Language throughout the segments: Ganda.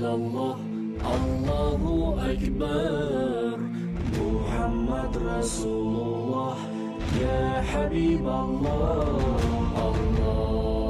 illallah, Allahu akbar. Muhammad Rasulullah, ya Habiballah, Allah.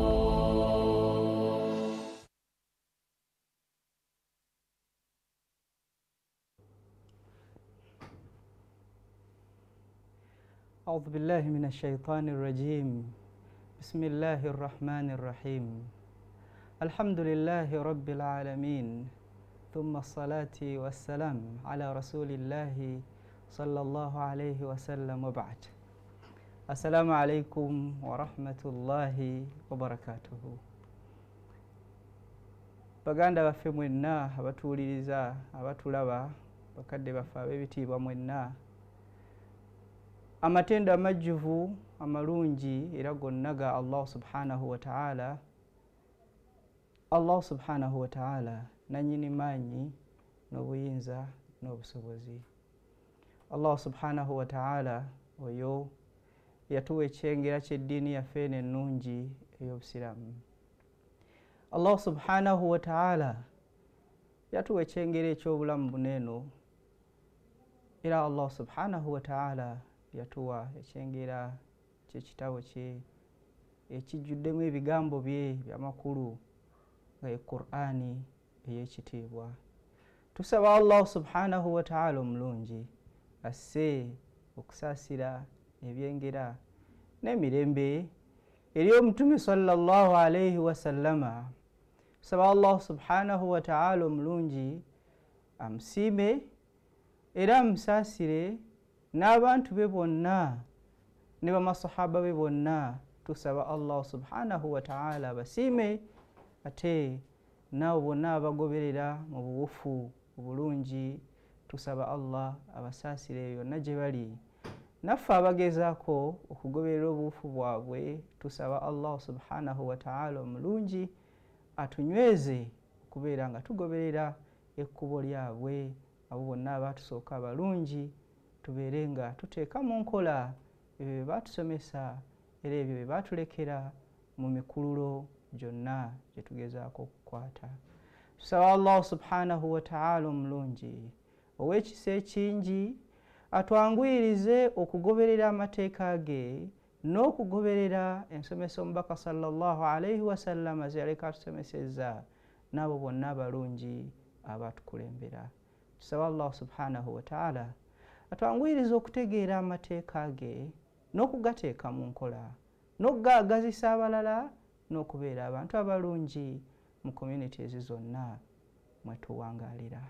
أعوذ بالله من الشيطان الرجيم. بسم الله الرحمن الرحيم. الحمد لله رب العالمين، ثم الصلاة والسلام على رسول الله صلى الله عليه وسلم وبعد. السلام عليكم ورحمة الله وبركاته. baganda baffe mwenna abatuwuliriza abatulaba bakadde baffe ab'ebitiibwa mwenna, amatendo amajjuvu amalungi era gonna ga Allah subhanahu wa ta'ala. Allah subhanahu wa ta'ala nanyini maanyi n'obuyinza n'obusobozi. Allah subhanahu wa ta'ala oyo yatuwa ekyengera ky'eddiini yaffe eno ennungi ey'obusiramu. Allah subhanahu wa ta'ala yatuwa ekyengera eky'obulamu buneeno, era Allah subhanahu wa ta'ala yatuwa ekyengera ky'ekitabo kye ekijjuddemu ebigambo bye by'amakulu nga ye Qur'ani ey'ekitiibwa. Tusaba Allah subhanahu wa ta'ala omulungi asse okusaasira ebyengera n'emirembe eri omutume sallallahu alayhi wa sallama. Tusaba Allah subhanahu wa ta'ala omulungi amusiime era amusaasire n'abantu be bonna ne bamasahaba be bonna. Tusaba Allah subhanahu wa ta'ala basiime ate nabo bonna abagoberera mu buwufu obulungi. Tusaba Allah abasaasire yonna gye bali, naffe abagezaako okugoberera obuwufu bwabwe. Tusaba Allah subhanahu wa ta'ala omulungi atunyweze okubeera nga tugoberera ekkubo lyabwe. Abo bonna abatusooka abalungi tubeere nga tuteeka mu nkola ebyo bye batusomesa era ebyo bye batulekera mu mikululo gyonna gye tugezaako okukwata. Tusaba Allah subhanahu wa ta'ala omulungi ow'ekisa ekingi atwanguyirize okugoberera amateeka ge n'okugoberera ensomesa omubaka sallallahu alayhi wa sallama ze yaleka atusomesezza n'abo bonna abalungi abatukulembera. Tusaba Allah subhanahu wa ta'ala atwanguyiriza okutegeera amateeka ge n'okugateeka mu nkola n'okugaagazisa abalala n'okubeera abantu abalungi mu communities zonna mwe tuwangaalira.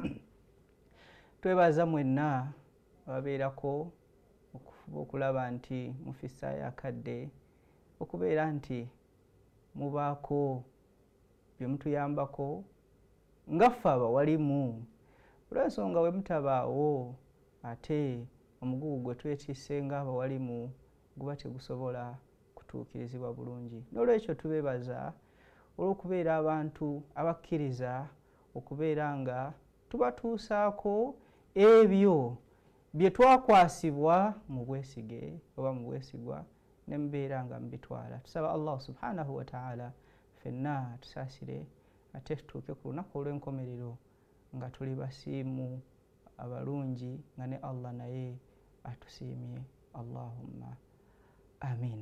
Twebaza mwenna ababeerako okufuba okulaba nti mufissaayo akadde, okubeera nti mubaako bye mutuyambako nga ffe abawalimu. Olw'ensonga bwe mutabaawo ate omugugu gwe twetiise ng'abawalimu guba tegusobola kutuukirizibwa bulungi. N'olwekyo tubeebaza olw'okubeera abantu abakkiriza okubeera nga tubatuusaako ebyo bye twakwasibwa mu bwesige oba mu bwesigwa ne mubeera nga mubitwala. Tusaba Allah subhanahu wa ta'ala ffenna tusaasire ate tutuuke ku lunaku olw'enkomerero nga tuli basiimu abalungi nga ne Allah naye atusiimye. Allahumma amin.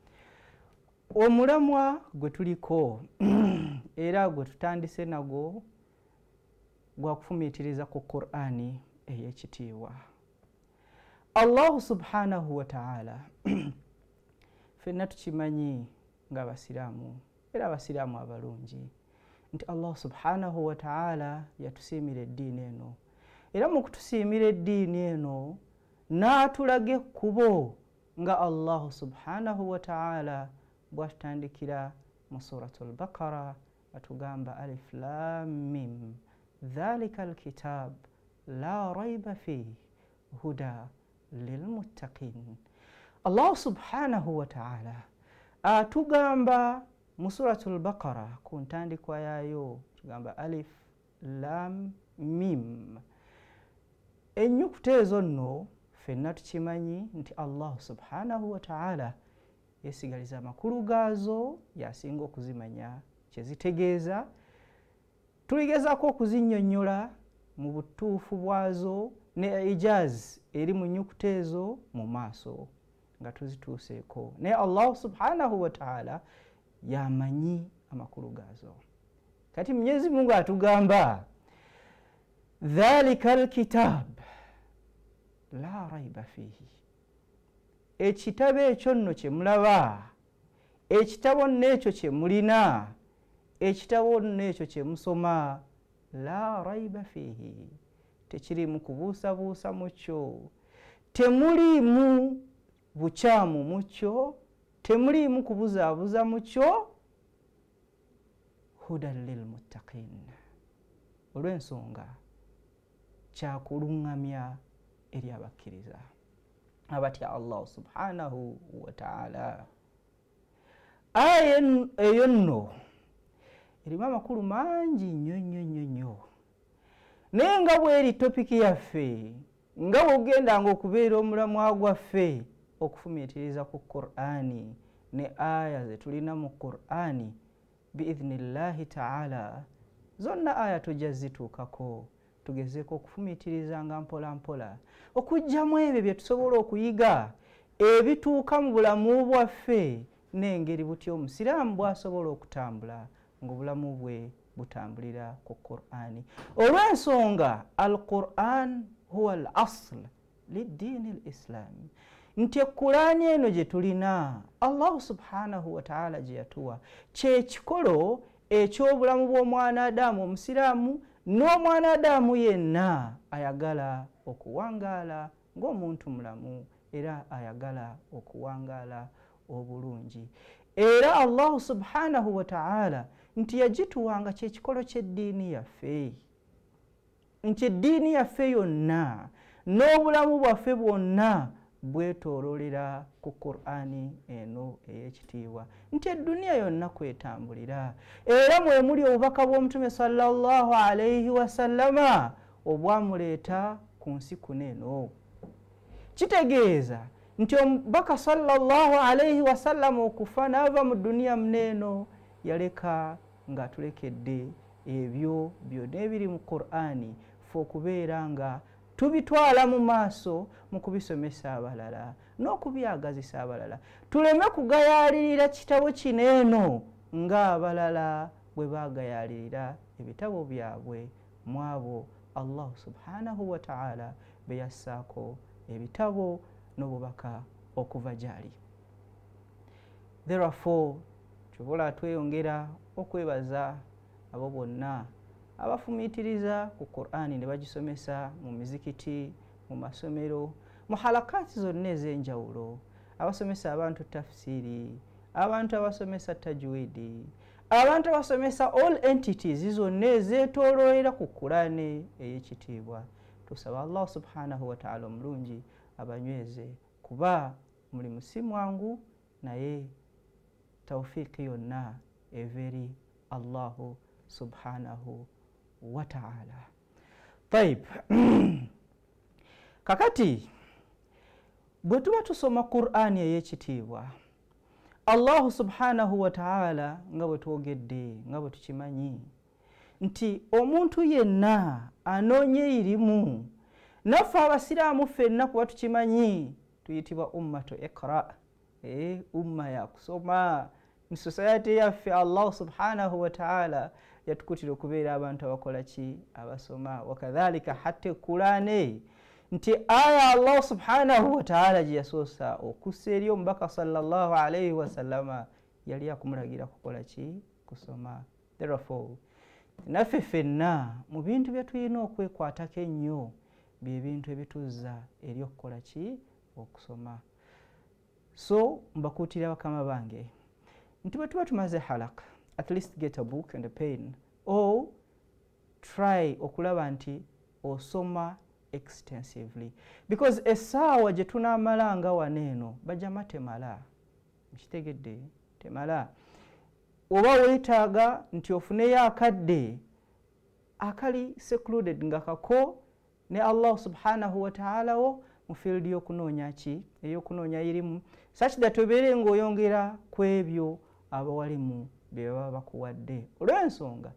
Omulamwa gwe tuliko era gwe tutandise nagwo gwa kufumiitiriza ku Qur'ani ey'ekitiibwa. Allah subhanahu wa ta'ala ffenna tukimanyi ng'abasiraamu era abasiraamu abalungi nti Allah subhanahu wa ta'ala yatusiimira eddiini eno, era mu kutusiimira eddiini eno n'atulaga ekkubo nga Allah subhanahu wa ta'ala bw'atutandikira mu suratul Baqara atugamba alif lam mim dhalika alkitab la rayba fihi huda lilmuttaqin. Allah subhanahu wa ta'ala atugamba mu suratul Baqara ku ntandikwa yaayo tugamba alif lam mim. Ennyukuta ezo nno ffenna tukimanyi nti Allah subhanahu wa ta'ala yesigaliza amakulu gaazo, yasinga okuzimanya kye zitegeeza, tuligezaako okuzinnyonnyola mu butuufu bwazo ne ijaz eri mu nnyukuta ezo mu maaso nga tuzituuseeko, naye Allah subhanahu wa ta'ala yamanyi amakulu gaazo. Kati Mwenyezi Mungu atugamba dhalika alkitab la raiba fihi, ekitabo ekyo nno kye mulaba, ekitabo nno ekyo kye mulina, ekitabo nno ekyo kye musoma, la raiba fihi, tekirimu kubuusabuusa mu kyo, temuliimu bukyamu mu kyo, temuliimu kubuzaabuza mu kyo, hudan lilmuttaqin, olw'ensonga kyakuluŋŋamya eri abakkiriza abatya Allah subhanahu wa ta'ala. Aya eyo nno erimu amakulu mangi nnyo, naye nga bw'eri topiki yaffe, nga bw'ogendanga okubeera omulamwa gwaffe okufumiitiriza ku Qur'ani ne aya ze tulina mu Qur'ani, biidhnillahi ta'ala zonna aya tujja zituukako, tugezeeko okufumiitirizanga mpola mpola okuggyamu ebyo bye tusobola okuyiga ebituuka mu bulamu bwaffe n'engeri butya omusiraamu bw'asobola okutambula ng'obulamu bwe butambulira ku Qur'ani. Olw'ensonga al-Qur'an huwa al-asl liddiini al-islami, nti Qur'ani eno gye tulina Allah subhanahu wa ta'ala gye yatuwa kye kikolo eky'obulamu bw'omwana Adamu omusiraamu n'omwana Adamu yenna ayagala okuwangaala ng'omuntu mulamu era ayagala okuwangaala obulungi. Era Allah subhanahu wa ta'ala nti yagituwanga kyekikolo ky'eddiini yaffe, nti eddiini yaffe yonna n'obulamu bwaffe bwonna bwetoololera ku Qur'ani eno ey'ekitiibwa, nti edduniya yonna kwetambulira, era mwe muli obubaka bw'omutume sallallahu alayhi wasallama obwamuleeta ku nsi kuno eno. Kitegeeza nti omubaka sallallahu alayhi wasallama okufa n'ava mu dduniya muneeno yaleka ng'atulekedde ebyo byonna ebiri mu Qur'ani ffe okubeera nga tubitwala mu maaso mu kubisomesa abalala n'okubyagazisa abalala, tuleme kugayaalirira kitabo kino eno ng'abalala bwe baagayaalirira ebitabo byabwe mu abo Allah subhanahu wa ta'ala be yassaako ebitabo n'obubaka okuva gyali. Therefore tubola tweyongera okwebaza abo bonna abafumiitiriza ku Qur'ani ne bagisomesa mu mizikiti, mu masomero, mu halakati zonna ez'enjawulo, abasomesa abantu tafsiri, abantu abasomesa tajwidi, abantu abasomesa all entities zonna ezeetooloolera ku Qur'ani ey'ekitiibwa. Tusaba Allah subhanahu wa ta'ala omulungi abanyweze, kuba mulimu si mwangu, naye tawfiiki yonna eva eri Allahu subhanahu wa ta'ala. Taib. Kakati bwe tuba tusoma Qur'ani ey'ekitiibwa, Allahu subhanahu wa ta'ala nga bwe twogedde, nga bwe tukimanyi nti omuntu yenna anoonye irimu, naffe abasiraamu ffenna kuba tukimanyi tuyitibwa ummatu iqra, umma ya kusoma. Mu society yaffe Allah subhanahu wa ta'ala yatukutira okubeera abantu abakola ki? Abasoma. Wakadhalika hatta Qur'ani nti aya Allah subhanahu wa ta'ala gye yasoosa okussa eri omubaka sallallahu alayhi wa sallama yali akumulagira kukola ki? Kusoma. Therefore naffe ffenna mu bintu bye tulina okwekwatako ennyo bye bintu ebituzza eri okukola ki? Okusoma. So mbakuutira bakama bange nti bwe tuba tumaze halaka, at least get a book and a pen, or try okulaba nti osoma extensively, because essaawa gye tunaamalanga waneeno bajama temala. Mukitegedde? Temala. Oba weetaaga nti ofuneyo akadde akali secluded nga kako ne Allah subhanahu wa ta'ala wo mu field y'okunoonya ki? Ey'okunoonya irimu, such that obeere ng'oyongera ku ebyo abawalimu bye baba bakuwadde. Olw'ensonga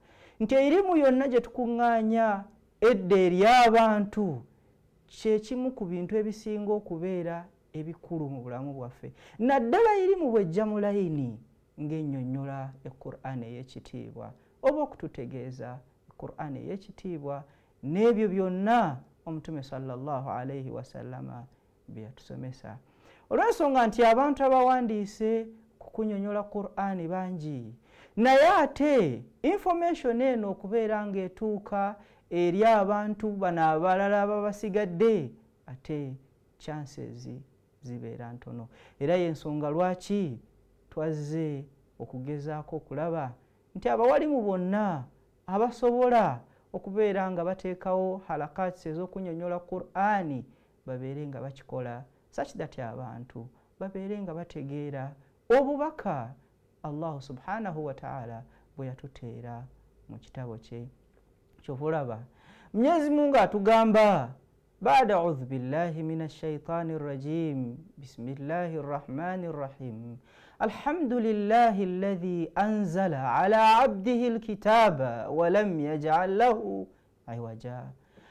nti erimu yonna gye tukuŋŋaanya edda eri abantu kyekimu ku bintu ebisinga okubeera ebikulu mu bulamu bwaffe, naddala erimu bw'ejja mu layini ng'ennyonnyola Qur'an ey'ekitiibwa oba okututegeeza Qur'an ey'ekitiibwa n'ebyo byonna omutume sallallahu alayhi wasallama bye yatusomesa. Olw'ensonga nti abantu abawandiise ku kunnyonnyola Qur'an bangi, naye ate information eno okubeera ng'etuuka eri abantu bano abalala ababasigadde, ate chances zibeera ntono. Era y'ensonga lwaki twazze okugezaako okulaba nti abawalimu bonna abasobola okubeera nga bateekawo halakati ez'okunnyonnyola Qur'ani babeere nga bakikola, such that abantu babeere nga bategeera obubaka Allah subhanahu wa ta'ala bwe yatuteera mu kitabo kye. Kyova olaba Mwenyezi Mungu atugamba baada a'udhu billahi minash shaitani rrajim bismillahir rahmanir rahim alhamdulillahi alladhi anzala ala abdihi alkitaba wa lam yaj'al lahu iwaja.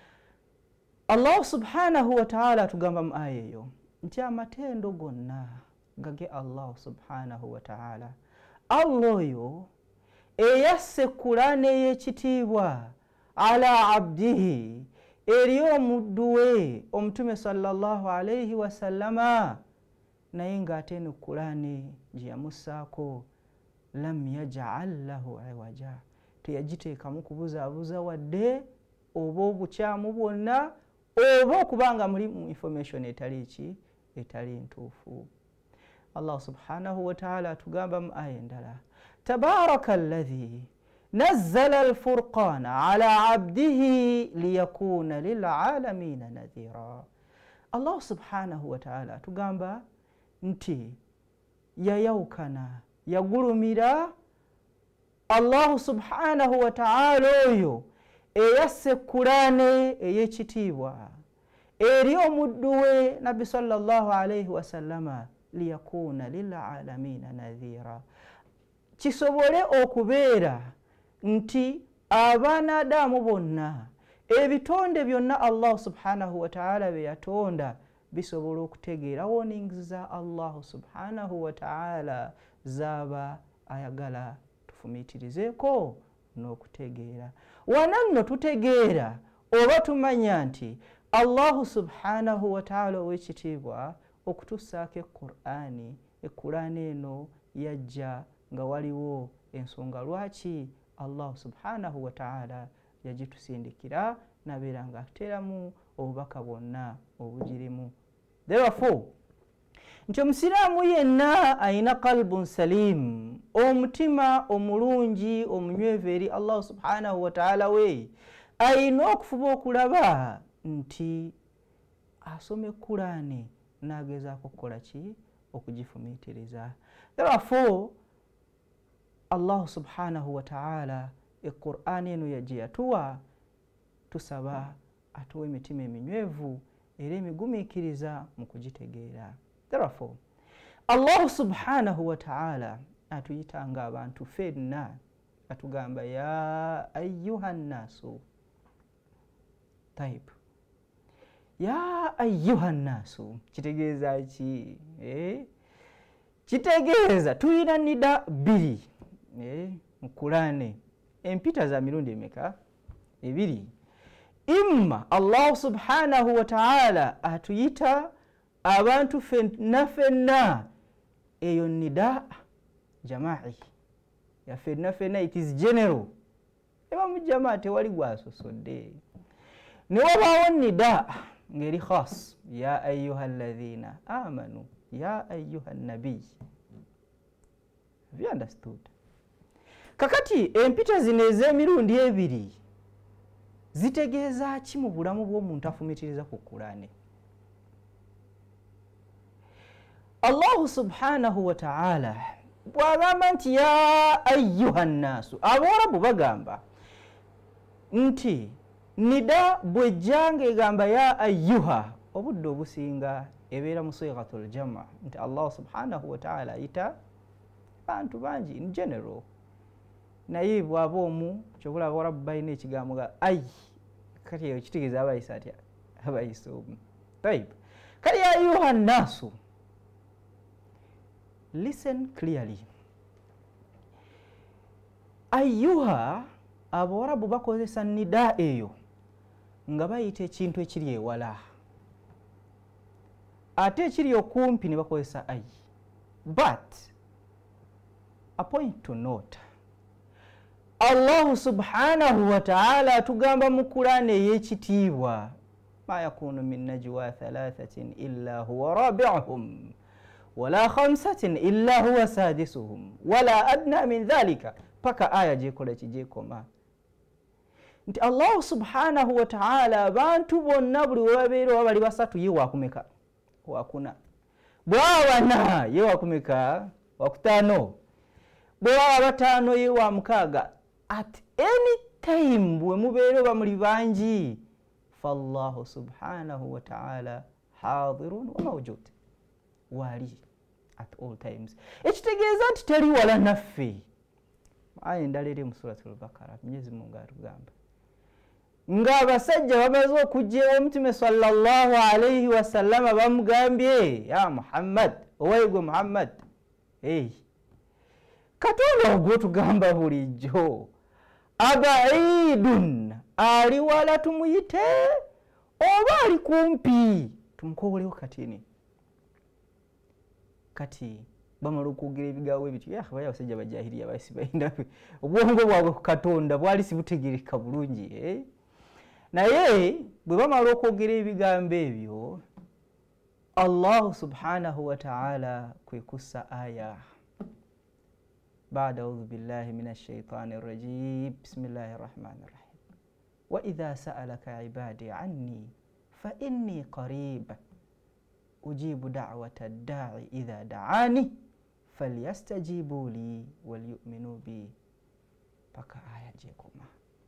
Allah subhanahu wa ta'ala atugamba mu aya eyo nti amatendo gonna gage Allah subhanahu wa ta'ala, Allah oyo eyasse Qur'ani ey'ekitiibwa ala abdihi eri omuddu we omutume sallallahu alayhi wasallama, naye ng'ate ne Qur'ani gye yamussaako lam yaj'al lahu iwaja, teyagiteekamu kubuzaabuza wadde oba obukyamu bwonna oba okubanga mulimu information etali ntuufu. Allah subhanahu wa ta'ala atugamba mu aya endala tabaraka alladhi nazzala alfurqana ala abdihi liyakuna lilalamina nadhira. Allah subhanahu wa ta'ala atugamba nti yayawukana yagulumira Allah subhanahu wa ta'ala oyo eyasse Qur'ani ey'ekitiibwa eri omuddu we nabbi sallallahu alayhi wasallama liyakuna lilalamina nadhira, kisobole okubeera nti abaanadamu bonna ebitonde byonna Allah subhanahu wa ta'ala bye yatonda bisobola okutegeera warnings za Allah subhanahu wa ta'ala zaba ayagala tufumiitirizeeko n'okutegeera. Wananno tutegeera oba tumanya nti Allah subhanahu wa ta'ala ow'ekitiibwa okutussaako Qur'ani eno yajja nga waliwo ensonga lwaki Allah subhanahu wa ta'ala yagitusindikira nabeera nga ateeramu obubaka bwonna obugirimu. Therefore nti omusiraamu yenna ayina qalbun salim, omutima omulungi omunywevu eri Allah subhanahu wa ta'ala we, ayina okufuba okulaba nti asome Qur'ani n'agezaako okukola ki? Okugifumiitiriza. Therefore Allah subhanahu wa ta'ala Qur'ani eno yagye yatuwa, tusaba atuwa emitima eminywevu era emigumiikiriza mu kugitegeera. Therefore Allah subhanahu wa ta'ala atuyitanga abantu ffenna, atugamba ya ayyuha nnasu. Taib, ya ayyuha nnasu kitegeeza ki? Kitegeeza tuyina nida bbiri mu Qur'ani, empita za mirundi emeka? Ebiri. Imma Allah subhanahu wa ta'ala atuyita abantu ffenna ffenna, eyo nida jama'i ya ffenna ffenna, it is general, eba mu jamaa tewali gwasosodde. Ne wabaawo nida ngeri khas, ya ayyuha alladhina amanu ya ayyuha nabiy. Have you understood? Kakati empita zino ez'emirundi ebiri zitegeeza ki mu bulamu bw'omuntu afumiitiriza ku Qur'ani? Allah subhanahu wa ta'ala bw'agamba nti ya ayyuha nnaasu, Abawarabu bagamba nti nida bw'ejjanga egamba ya ayyuha, obudde obusinga ebeera mu sighatul jama', nti Allah subhanahu wa ta'ala ayita bantu bangi in general. naye bw'aba omu kyobula Abawarabu balina ekigambo ga ayi kati eyo kitegeeza abayisa atya abayisa omu taib kati ya ayuha nnaasu listen clearly ayuha Abawarabu bakozesa nida eyo nga bayita ekintu ekiri ewala ate ekiri okumpi ne bakozesa ayi but a point to note Allah subhanahu wa ta'ala atugamba mu Qur'an ey'ekitiibwa ma yakunu min najwa thalathatin illa huwa rabi'uhum wala khamsatin illa huwa sadisuhum wala adna min dhalika paka aya jekola kijekoma nti Allah subhanahu wa ta'ala abantu bonna buli wabeera wabali basatu ye wakumeka wakuna bwawana ye wakumeka wakutano bwa batano ye wa mukaga at any time bwe mubeere bamuli banji fallahu subhanahu wa ta'ala hadirun wa mawjud wali at all times ekitegeeza nti teri wala naffe aya endala eri mu suratul Baqara Mwenyezi Mungu atugamba nga abasajja bamaze okujjeewo Omutime sallallahu alayhi wa sallam bamugambye ya Muhammad owaigwe Muhammad Katonda ogwo tugamba bulijjo abaidun ali wala tumuyite oba ali kumpi tumukobolewo katini kati bamala okugira ebigawo ebityo baya abasajja bajahiriya bayisi bayinda obwongo bwabwe ku Katonda bwali sibutegereka bulungi naye bwe bamala okwogera ebigambo ebyo Allah subhanahu wa ta'ala kwekussa aya بعد أعوذ بالله من الشيطان الرجيم بسم الله الرحمن الرحيم وإذا سألك عبادي عني فإني قريب أجيب دعوة الداعي إذا دعاني فليستجيبوا لي وليؤمنوا بي بكى آية جيكما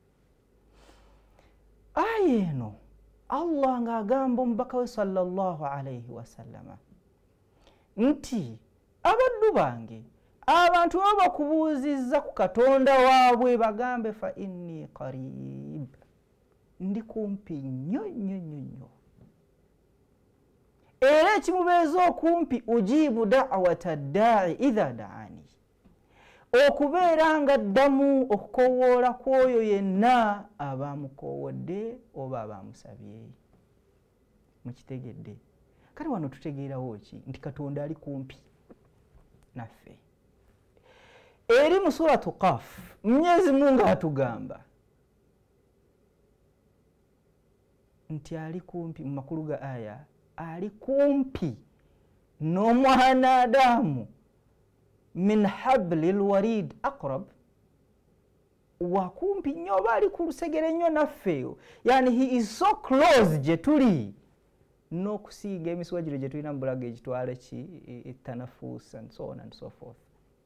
آية نو الله ngagamba mbaka sallallahu alayhi wa sallam nti abaddu bange abantu abakubuuzizza ku Katonda waabwe bagambe fa inni qarib ndi kumpi nnyo nnyo nnyo era ekimubeeza okumpi ujibu da'wata da'i idha da'ani okubeera nga ddamu okukowoola kw'oyo yenna abamukowodde oba abamusabye mukitegedde kale wano tutegeerawo ki nti Katonda ali kumpi naffe eri mu suratu Qaf Mwenyezi Mungu atugamba nti ali kumpi mu makulu ga aya ali kumpi n'omwana Adamu min hablil warid aqrab wa kumpi nnyo oba ali ku lusegere nnyo naffeyo yani he is so close gye tuli n'okusiiga emiswagiro gye tulina mu bulago egitwala ki etanafuus and so on and so forth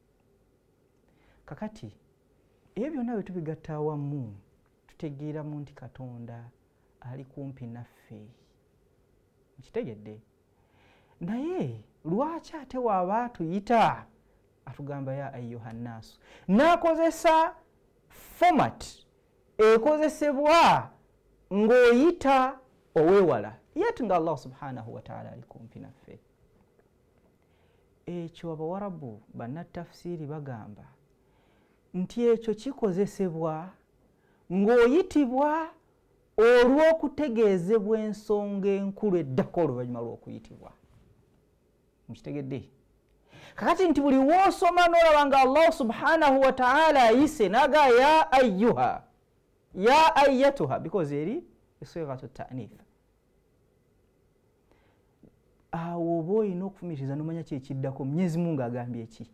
kakati ebyo byonna bwe tubigatta awamu tutegeeramu nti Katonda ali kumpi naffe nkitegedde naye lwaki ate waaba atuyita atugamba ya ayuha nnaasu n'akozesa format ekozesebwa ng'oyita oweewala yet nga Allah subhanahu wa ta'ala ali kumpi naffe ekyo Abawarabu bannatafsiri bagamba nti ekyo kikozesebwa ng'oyitibwa olw'okutegeezebwa ensonga enkulu eddako oluvannyuma lw'okuyitibwa mukitegedde kakati nti buli w'osoma n'olaba nga Allah subhanahu wa ta'ala ayise naga ya ayyuha ya ayyatuha because eri esighatu ta'nith awo oba olina okufumitiza n'omanya ki ekiddako Mwenyezi Mungu agambye ki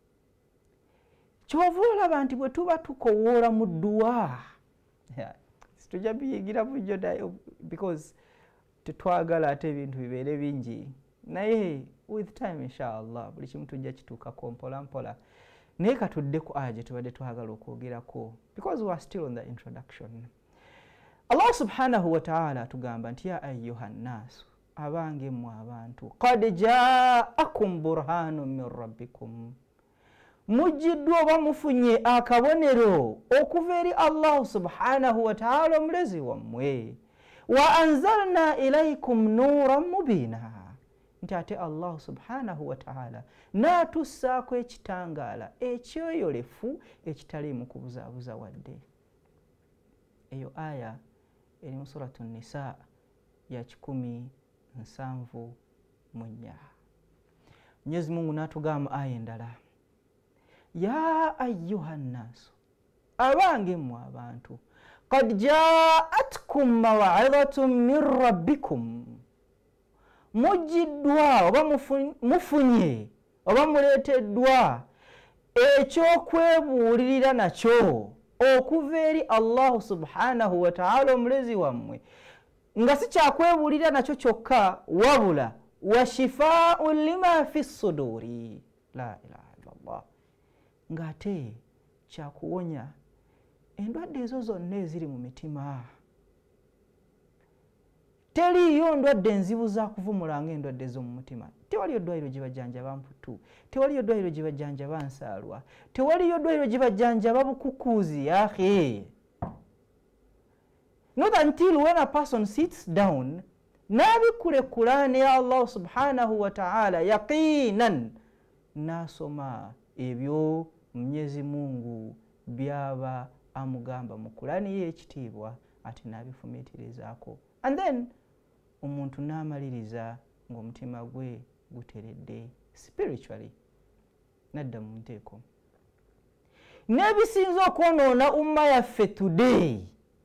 kyova olaba nti bwe tuba tukowoola mu dduwa situjja biyigira bujjo because tetwagala ate ebintu bibeere bingi naye with time inshallah buli kimu tujja kituukako mpola mpola naye katudde ku aya gye tubadde twagala okwogerako because we are still on the introduction. Allah subhanahu wa ta'ala atugamba nti ya ayyuha nnaasu abange mmwe abantu qad ja'akum burhanun min rabbikum mujjiddwa oba mufunye akabonero okuva eri Allah subhanahu wa ta'ala omulezi wammwe. Wa anzalna ilaykum nuran mubina, nti ate Allah subhanahu wa ta'ala n'atussaako ekitangaala ekyoyolefu ekitaliimu kubuzaabuza wadde. Eyo aya eri mu suratu Nisa ya 174. Mwenyezi Mungu n'atugamba aya endala, ya ayyuha nnaasu, abange mmwe abantu, qad jaatkum maw'izatun min rabbikum, mujjiddwa oba mufunye oba muleeteddwa ekyokwebuulirira nakyo okuva eri Allah subhanahu wa ta'ala omulezi wammwe, nga si kyakwebuulira nakyo kyokka wabula wa shifaa'un lima fi suduri, la ilaha illallah, ng'ate kyakuwonya endwadde ezo zonna eziri mu mitima. Teriyo ndwadde enzibu za kuvumula ng'endwadde z'omu mutima. Tewaliyo ddwaliro gye bajjanjaba mputu, tewaliyo ddwaliro gye bajjanjaba nsaalwa, tewaliyo ddwaliro gye bajjanjaba bukukuuzi yahe. Not until when a person sits down n'abikule Qur'an ya Allah subhanahu wa ta'ala yaqinan, n'asoma ebyo Mwenyezi Mungu byaba amugamba mu Qur'an y'ekitiibwa, ate n'abifumiitirizaako, and then omuntu n'amaliriza ng'omutima gwe guteredde spiritually, nadda mu nteeko. N'ebisinza okwonoona umma yaffe today,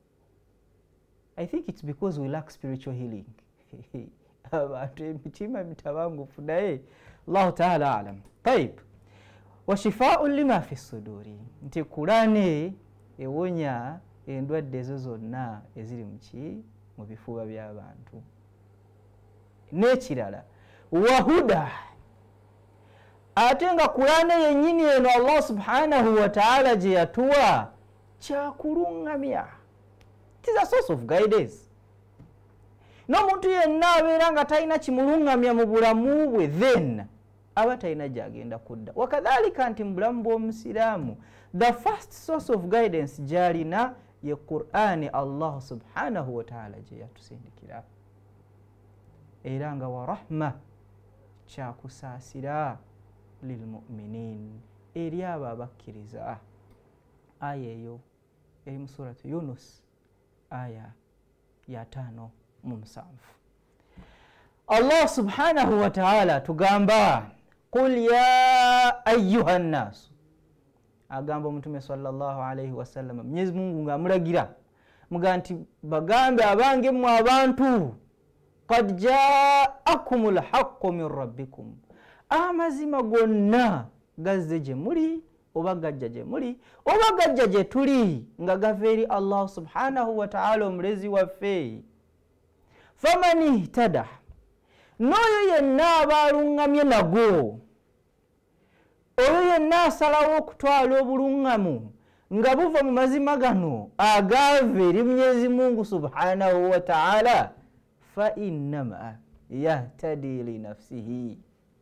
I think it's because we lack spiritual healing. Abantu emitima mitabangufu naye Allahu ta'ala alam. Taib, wa shifaa'un lima fi suduri, nti Qur'an ewonya endwadde ezo zonna eziri mu bifuba by'abantu. N'ekirala wa huda, ate nga Qur'an yennyini eno Allah subhanahu wa ta'ala gye yatuwa kyakuluŋŋamya. It is a source of guidance. N'omuntu yenna abeera nga talina kimuluŋŋamya mu bulamu bwe, then aba talina gy'agenda kudda. Wakadhalika nti mu bulamu bw'omusiraamu, the first source of guidance gy'alina ye Qur'an Allah subhanahu wa ta'ala gye yatusindikira. Era nga wa rahma, kyakusaasira lilmu'minin, eri abo abakkiriza. Aya eyo eri mu suratu Yunus aya ya 5:7. Allah subhanahu wa ta'ala tugamba, qul ya ayyuha nnasu, agamba omutume sallallahu alayhi wasallam, Mwenyezi Mungu ng'amulagira muga nti bagambe abange mmwe abantu, qad ja'akumul haqqu min rabbikum, amazima gonna gazze gye muli oba gajja gye muli oba gajja gye tuli, nga gava eri Allah subhanahu wa ta'ala omulezi waffe. Faman ihtada, n'oyo yenna abaaluŋŋamye nago, oyo yenna asalawo okutwala obuluŋŋamu nga buva mu mazima gano agaava eri Mwenyezi Mungu subhanahu wa ta'ala, fa innama yahtadi li nafsihi,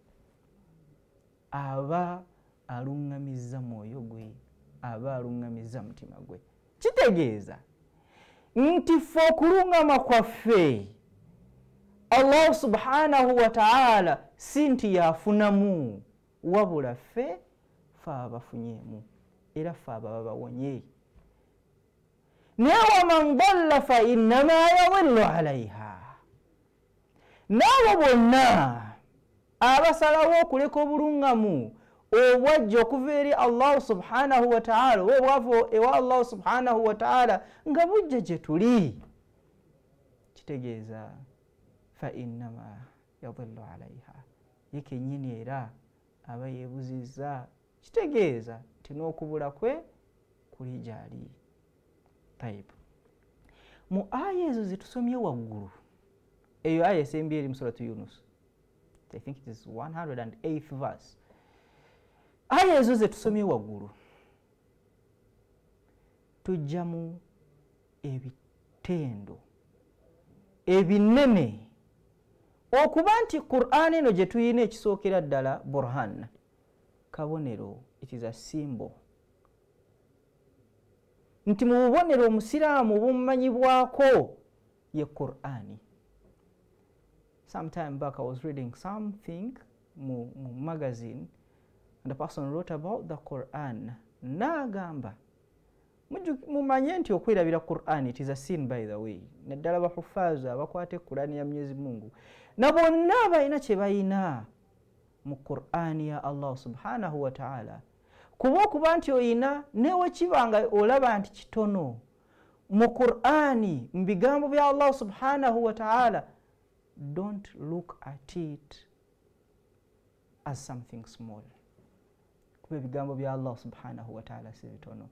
aba aluŋŋamizza mwoyo gwe, aba aluŋŋamizza mutima gwe. Kitegeeza nti ffe okuluŋŋama kwaffe Allah subhanahu wa ta'ala si nti yafunamu, wabula ffe abafunyeemu, era ffe ababa bawonye. Naye waman dalla fa innama yadillu alayha, n'abo bonna abasalawo okuleka obuluŋŋamu obwajja okuva eri Allah subhanahu wa ta'ala, oba obwava ewa Allah subhanahu wa ta'ala nga bujja gye tuli, kitegeeza fa innama yadillu alayha, ye kennyini era aba yeebuzizza, kitegeeza nti n'okubula kwe kuli gyali. Taib, mu aya ezo zetusomye waggulu, eyo aya esembi eri mu suratu Yunus, I think it is 108th verse. Aya ezo zetusomye waggulu tujjamu ebitendo ebinene okuba nti Qur'an eno gye tuyina ekisookera ddala burhan, kabonero, it is a symbol. Nti mu bubonero omusiraamu bumanyibwako ye Qur'ani. Sometime back I was reading something mu magazine and the person wrote about the Quran. Nagamba mumanye nti okwirabira Qur'an, it is a sin by the way. Naddala bahufaza abakwate Qur'ani ya Mwenyezi Mungu na bonna balina kye bayina mu Qur'ani ya Allah subhanahu wa ta'ala. Kuba nti oyina newe kibanga olaba nti kitono mu Qur'ani mu bigambo bya Allah subhanahu wa ta'ala, don't look at it as something small. Kuba bigambo bya Allah subhanahu wa ta'ala si bitono.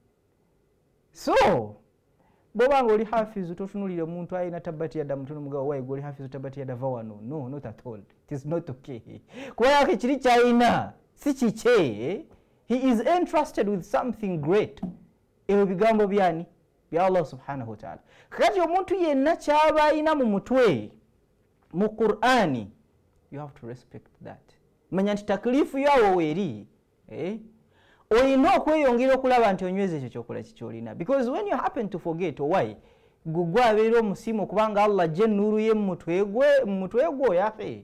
So bobanga oli hafizu totunulire omuntu ayina tabati yadda mutono mugawo wayi goli hafizu tabati yadda vawano. No, not at all. It is not okay. Kuba yake kiri kyayina si kikye. He is entrusted with something great. Ewe bigambo byani bya Allah subhanahu wa ta'ala. Kakati omuntu yenna kyaba ayina mu mutwe mu Qur'ani, you have to respect that. Manya nti taklifu yawo weri oyina okweyongera okulaba nti onyweze ekyo kyokola kikyolina, because when you happen to forget why gugwa abeera omusimu okubanga Allah gye nuru ye mu mutwe gwo yafe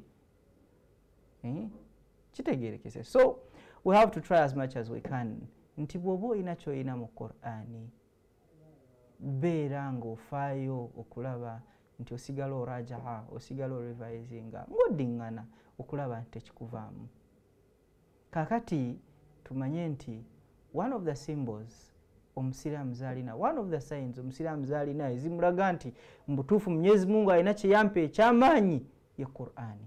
kitegerekese. So we have to try as much as we can nti bw'oba olina ky'olina mu Qur'ani beera ng'ofaayo okulaba nti osigala orajaha, osigala orevisinga ng'oddiŋŋana okulaba nti tekikuvaamu. Kakati tumanye nti one of the symbols omusiraamu zalina, one of the signs omusiraamu zalina ezimulaga nti mbutuufu Mwenyezi Mungu alina kye yampa eky'amaanyi ye Qur'ani.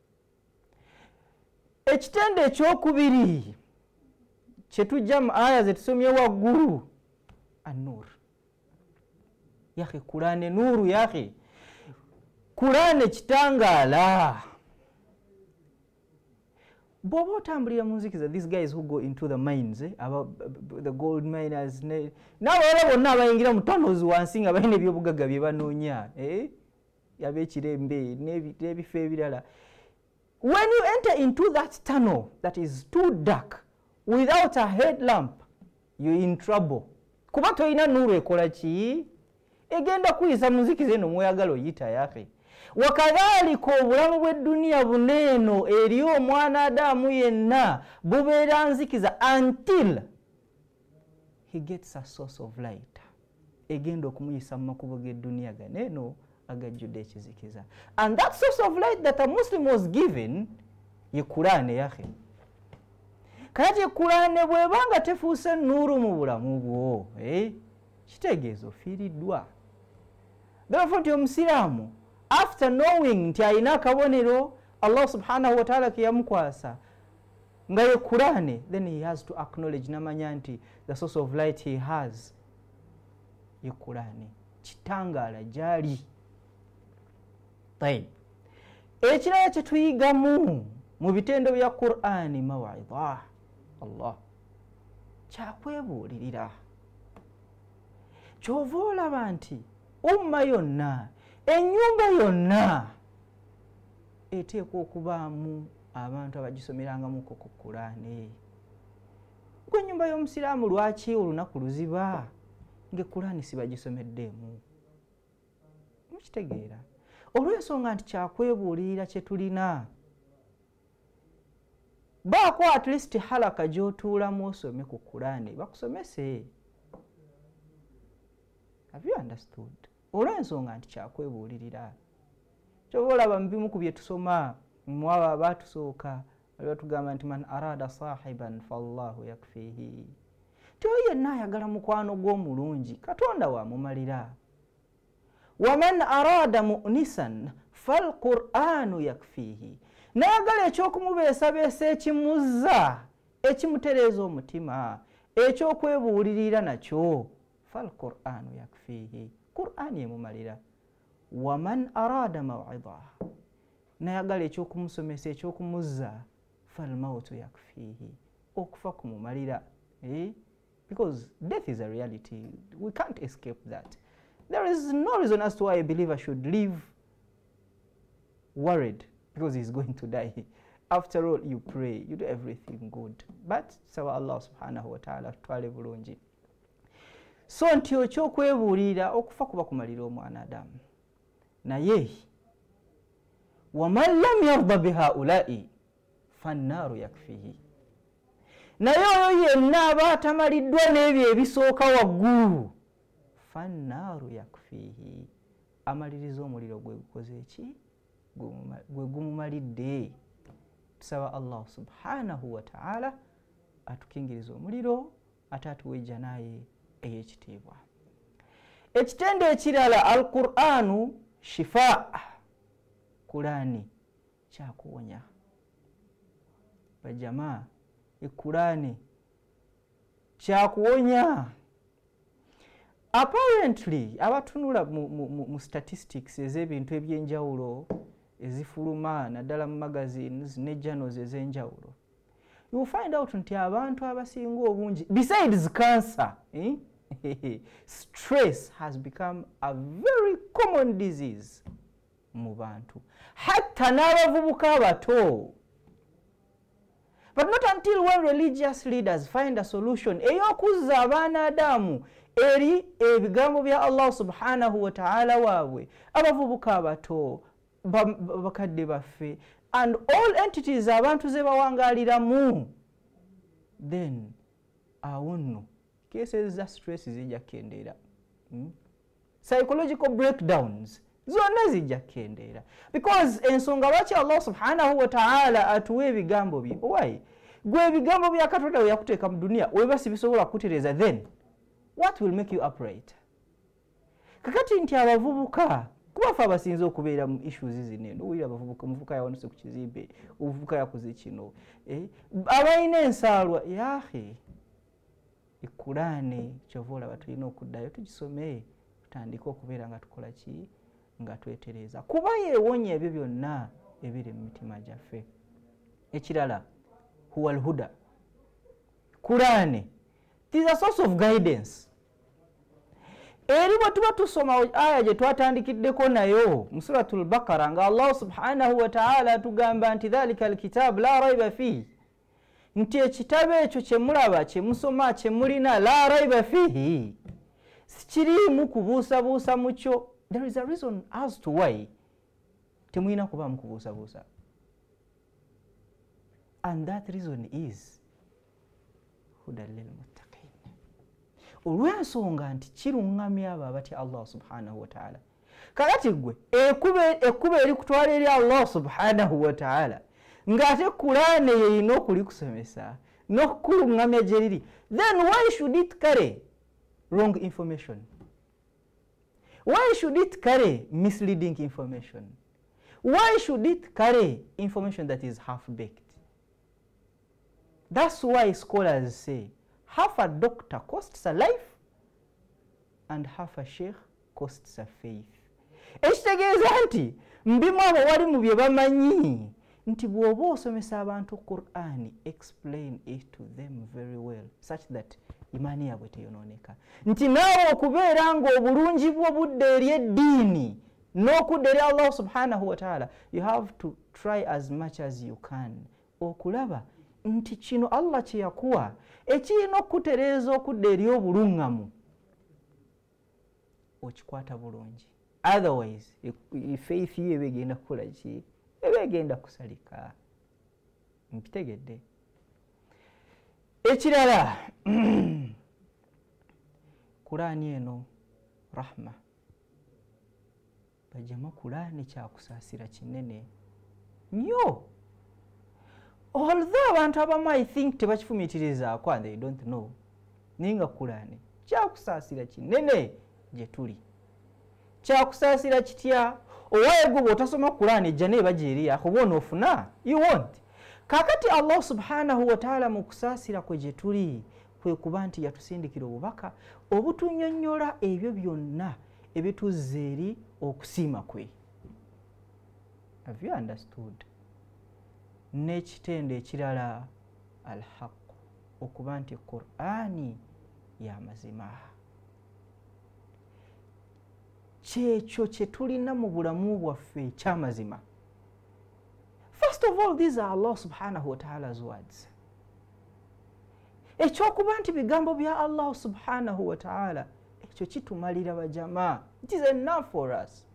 Ekitende ekyokubiri kye tujja mu aya ze tusomye waggulu, an-nur. Yahe Qur'ani nuru yahe. Qur'ani kitangaala. Bw'oba otambulira mu nzikiza, these guys who go into the mines, about the gold miners, n'abalala bonna abayingira mu tunnels wansi nga balina ebyobugagga bye banoonya, ab'ekirembe n'ebifo ebirala. When you enter into that tunnel that is too dark, without a headlamp, you're in trouble. Kuba toyina nuru ekola ki? Egenda kuyisa mu nzikiza eno mweyagala oyita yafe. Wakadhalika obulamu bw'edduniya buneeno eri omwana Adamu yenna bubeera nzikiza until he gets a source of light egenda okumuyisa mu makubo g'edduniya ganeeno agajjudde ekizikiza. And that source of light that a Muslim was given ye Qur'ani yahe. Kati Qur'ani bw'ebanga tefuuse nuru mu bulamu bwo kitegeeza ofiiriddwa. Therefore nti omusiraamu after knowing nti alina akabonero Allah subhanahu wa ta'ala ke yamukwasa nga ye Qur'ani, then he has to acknowledge namanya nti the source of light he has ye Qur'ani. Kitangaala gyali. Taib. Ekirala kye tuyigamu mu bitendo bya Qur'ani mawaidha Allah kyakwebuulirira. Kyova olaba nti umma yonna, ennyumba yonna eteekwa okubaamu abantu abagisomerangamu ku Qur'ani. Gwe ennyumba y'omusiraamu lwaki olunaku luziba nge Qur'ani si bagisomeddeemu? Mukitegeera? Olw'ensonga nti kyakwebuulirira kye tulina. Baako at least halaka gy'otuulamu osome ku Qur'ani bakusomese. Have you understood? Olw'ensonga nti kyakwebuulirira. Kyova olaba mu bimu ku bye tusoma mu abo abaatusooka bali batugamba nti man arada sahiban fallahu yakfihi. Ti oyo yenna ayagala mukwano gw'omulungi Katonda wamumalira. Waman arada mu'nisan falqur'anu yakfihi. N'ayagala eky'okumubeesabeesa ekimuzza ekimutereeza omutima eky'okwebuulirira nakyo falqur'anu yakfihi. Qur'ani emumalira. Waman arada maw'idha. N'ayagala ekyokumusomesa ekyokumuzza falmautu yakfihi. Okufa kumumalira. Because death is a reality. We can't escape that. There is no reason as to why a believer should live worried because he's going to die. After all, you pray, you do everything good. But sawa Allah subhanahu wa ta'ala tutwale bulungi. So nti ekyokwebuulira okufa kuba kumalira omwana Adamu. Naye waman lam yarda bihaulai fannaaru yakfihi. Naye oyo yenna aba atamaliddwa n'ebyo ebisooka waggulu, fannaaru yakfihi, amaliriza omuliro gwe gukoze eki? Gwe gumumalidde. Tusaba Allah subhanahu wa ta'ala atukingiriza omuliro ate atuwe ejjanaye ey'ekitiibwa. Ekitende ekirala al-Qur'anu shifa, Qur'ani kyakuwonya. Bajamaa, Qur'ani kyakuwonya. Apparently abatunula mu statistics ez'ebintu ebyenjawulo ezifuluma naddala mu magazines ne journals ez'enjawulo, you will find out nti abantu abasinga obungi, besides cancer, stress has become a very common disease mu bantu, hatta n'abavubuka abato. But not until when religious leaders find a solution ey'okuzza abaana Adamu eri ebigambo bya Allah subhanahu wa ta'ala waabwe, abavubuka abato, bakadde baffe, and all entities abantu ze bawangaaliramu, then awo nno cases za stress zijja kendeera. Psychological breakdowns zonna zijja kendeera, because ensonga lwaki Allah subhanahu wa ta'ala atuwa ebigambo bye. Why? Gwe ebigambo bya Katonda we yakuteeka mu dunia weba sibisobola kukutereeza, then what will make you upright? Kakati nti abavubuka kubafa abasinze okubeera mu issues zino, owulira abavubuka, omuvubuka yawanuse ku kizimbe, omuvubuka yakoze kino, abalina ensaalwa, yahe Qur'ani kyova olaba tulina okuddayo tugisome, tutandike okubeera nga tukola ki? Nga twetereeza, kuba yeewonya ebyo byonna ebiri mu mitima gyaffe. Ekirala, huwa al-huda. Qur'ani, it is a source of guidance. Eri bwe tuba tusoma aya gye twatandikiddeko nayo mu suratul Baqara nga Allah subhanahu wa ta'ala atugamba nti dhalika al-kitab la raiba fihi, nti ekitabo ekyo kye mulaba, kye musoma, kye mulina, la raiba fihi, sikiriimu kubuusabuusa mu kyo. There is a reason as to why temulina kubaamu kubuusabuusa, and that reason is hudan lil muttaqin. Olw'ensonga nti kiruŋŋamya abo abatya Allah subhanahu wa ta'ala. Kakati gwe ekkuba erikutwala eri Allah subhanahu wa ta'ala ng'ate Qur'ani yeyina okulikusomesa n'okukuluŋŋamya gye liri, then why should it carry wrong information? Why should it carry misleading information? Why should it carry information that is half-baked? That's why scholars say half a doctor costs a life and half a sheikh costs a faith. Ekitegeeza nti mbimu abo wali mu bye bamanyi nti bw'oba osomesa abantu Qur'ani, explain it to them very well such that imaani yaabwe teyonooneka, nti naawe okubeera ng'obulungi bwo budde eri eddiini n'okudda eri Allah subhanahu wa ta'ala, you have to try as much as you can okulaba nti kino Allah kye yakuwa ekirina okutereeza okudda eri obuluŋŋamu okikwata bulungi. Otherwise faith yo eba egenda kukola ki? Eba egenda kusalika. Mpitegedde. Ekirala Qur'ani eno rahma. Bajama Qur'ani kyakusaasira kinene nnyo. Although abantu abamu I think tebakifumiitirizaako and they don't know, ninga Qur'ani kyakusaasira kinene gye tuli. Kyakusaasira kitya? Owaye gwe bw'otasoma Qur'ani ejja neeba gyeri akuba onoofuna, you won't. Kakati Allah subhanahu wa ta'ala mu kusaasira kwe gye tuli kwe kuba nti yatusindikira obubaka obutunnyonnyola ebyo byonna ebituzza eri okusiima kwe. Have you understood? N'ekitende ekirala al-haq, okuba nti Qur'ani ya mazima. Kyekyo kye tulina mu bulamu bwaffe eky'amazima. First of all, these are Allah subhanahu wa ta'ala's words. Ekyokuba nti bigambo bya Allah subhanahu wa ta'ala, ekyo kitumalira bajama. It is enough for us.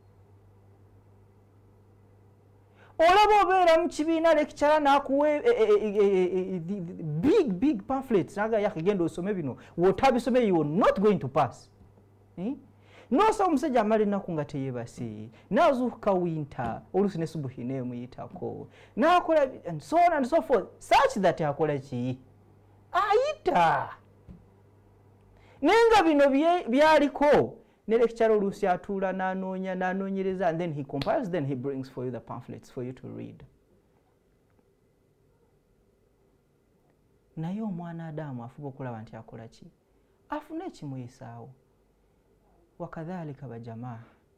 Olaba obeera mu kibiina lecturer n'akuwa big pamphlets naga yakagenda osome bino, wotabisome you are not going to pass. Nosa omusajja amala ennaku nga teyeebase, n'azuuka winter oluusi ne subuhi neemuyitako, n'akola and so on and so forth, such that akola ki? Ayita. Naye nga bino byaliko ne lecturer oluusi atuula n'anoonyereza, and then he compiles, then he brings for you the pamphlets for you to read. Naye omwana Adamu afuba okulaba nti akola ki? Afuna ekimuyisaawo. Wakadhalika bajamaa,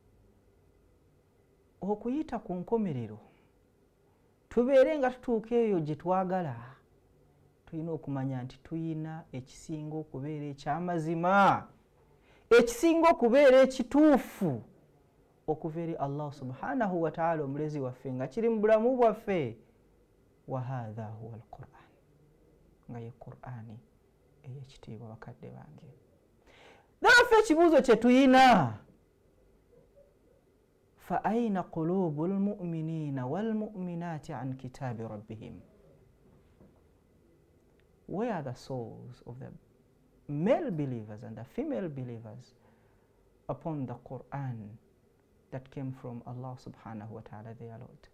okuyita ku nkomerero tubeere nga tutuuka eyo gye twagala, tulina okumanya nti tuyina ekisinga okubeera eky'amazima, ekisinga okubeera ekituufu okuva eri Allah subhanahu wa ta'ala omulezi waffe nga kiri mu bulamu bwaffe. Wa hadha huwa al-Qur'an, nga ye Qur'ani ey'ekitiibwa bakadde bange. Naffe ekibuuzo kye tuyina, fa aina qulubu lmu'minina walmu'minati an kitabi rabbihim? Where are the souls of the male believers and the female believers upon the Quran that came from Allah subhanahu wa ta'ala, their Lord?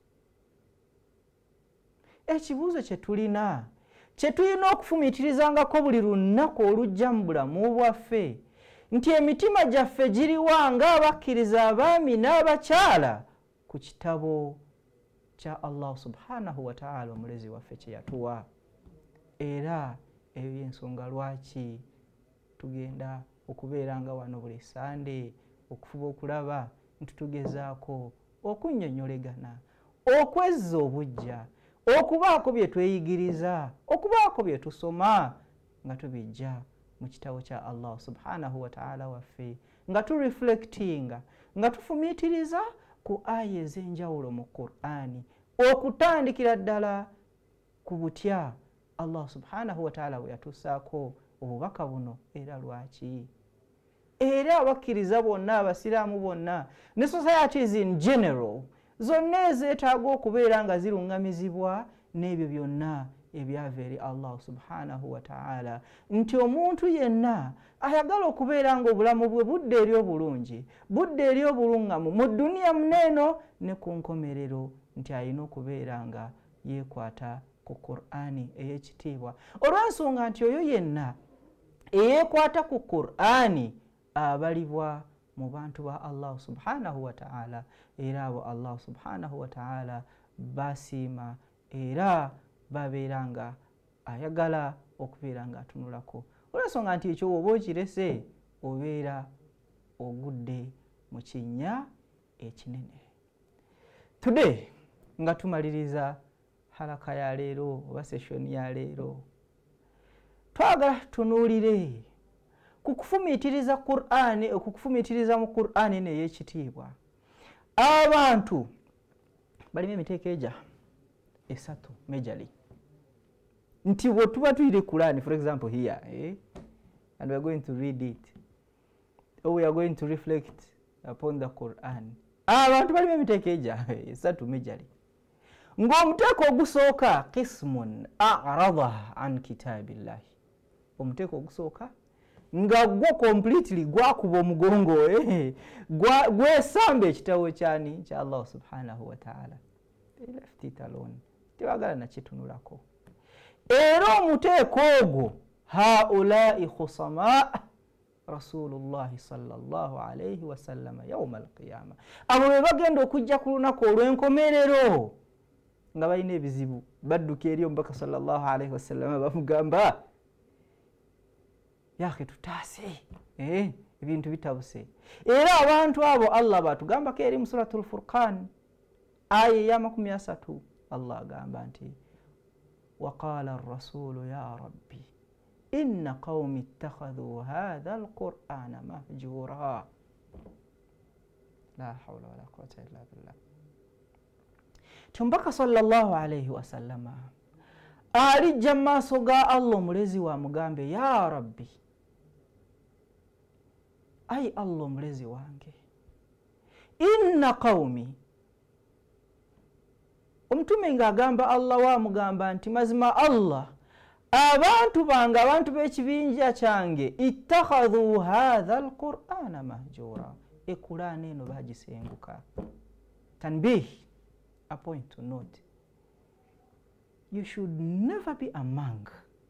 Ekibuuzo kye tulina, kye tulina okufumiitirizangako buli lunaku olujja mu bulamu bwaffe, nti emitima gyaffe giriwa ng'abakkiriza abaami n'abakyala ku kitabo kya Allah subhanahu wa ta'ala omulezi waffe kye yatuwa. Era eyo y'ensonga lwaki tugenda okubeera nga wano buli Sande okufuba okulaba nti tugezaako okunnyonnyolegana, okwezza obujja, okubaako bye tweyigiriza, okubaako bye tusoma nga tubijja mu kitabo kya Allah subhanahu wa ta'ala waffe, nga tureflectinga, nga tufumiitiriza ku aya ez'enjawulo mu Qur'ani, okutandikira ddala ku butya Allah subhanahu wa ta'ala bwe yatusaako obubaka buno. Era lwaki? Era abakkiriza bonna, abasiraamu bonna, ne societies in general, zonna ezeetaaga okubeera nga ziruŋŋamizibwa n'ebyo byonna ebyava eri Allah subhanahu wa ta'ala, nti omuntu yenna ayagala okubeera nga obulamu bwe budde eri obulungi, budde eri obuluŋŋamu mu duniya muneeno ne ku nkomerero, nti alina okubeera nga yeekwata ku Qur'ani ey'ekitiibwa. Olw'ensonga nti oyo yenna eyeekwata ku Qur'ani abalibwa mu bantu ba Allah subhanahu wa ta'ala, era abo Allah subhanahu wa ta'ala basiima era babeera nga ayagala okubeera nga atunulako. Olw'ensonga nti ekyo oba okirese obeera ogudde mu kinnya ekinene. Today nga tumaliriza halaka ya leero oba session ya leero, twagala tunuulire ku kufumiitiriza Qur'ani, okukufumiitiriza mu Qur'ani n'ey'ekitiibwa. Abantu balimu emiteekeeja esatu majorly, nti bwe tuba tuyire Qur'ani, for example here, and we are going to read it, or we are going to reflect upon the Qur'an, abantu balimu emiteekeeja esatu majorly. Ng'omuteeko ogusooka qismun a'rada an kitabillahi, omuteeko ogusooka nga gwo completely gwakuba omugongo, gwesamba ekitabo kyani kya Allah subhanahu wa ta'ala. They left it alone, tebagala nakitunulako. Era omuteeko ogwo haulai khusama Rasulullahi sallallahu alayhi wa sallam yawma al-qiyama, abo be bagenda okujja ku lunaku olw'enkomerero nga balina ebizibu, badduka eri omubaka sallallahu alayhi wa sallam bamugamba, yake tutaase, ebintu bitabuse. Era abantu abo Allah batugambako eri mu suratul Furqan aya ya 30, Allah agamba nti waqala ar-rasulu ya rabbi inna qawmi ittakhadhu hadha al-Qur'ana mahjura. La hawla wala quwwata illa billah. Tumbaka sallallahu alayhi wa sallama alijja mu maaso ga Allah omulezi wa mugambe, ya rabbi, ai Allah omulezi wange, inna qawmi, omutume ng'agamba Allah wamugamba nti mazima Allah, abantu bange, abantu b'ekibinja kyange, ittakhadhu hadha alqur'ana mahjura, ekur'ana eno bagisenguka. Tanbih, a point to note, you should never be among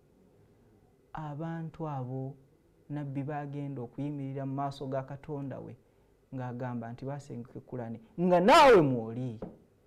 abantu abo nabbi bagenda okuyimirira mu maaso ga Katonda we ng'agamba nti basenguka ekur'ani nga naawe mwoli.